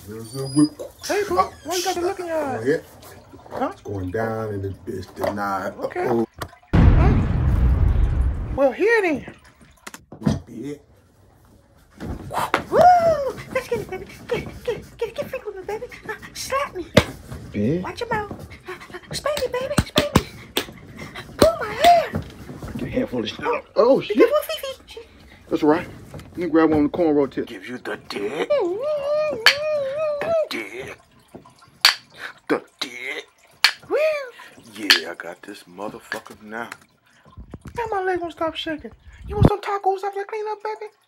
There's a whip. Hey, bro, why you got the look in your eye? Yeah. Huh? It's going down and this bitch denied. Okay. Uh-oh. Well, here then. Yeah. Woo! Let's get it, baby. Get freak with me, baby. Slap me. Yeah. Watch your mouth. Spank me, baby. Spank me. Pull my hair. Get a handful of shit. Oh, shit. Be careful, Fifi. That's right. Let me grab one of the cornrow tips. Give you the dick. Dick. The dick. Woo! Yeah, I got this motherfucker now. Now my leg won't stop shaking. You want some tacos after I clean up, baby?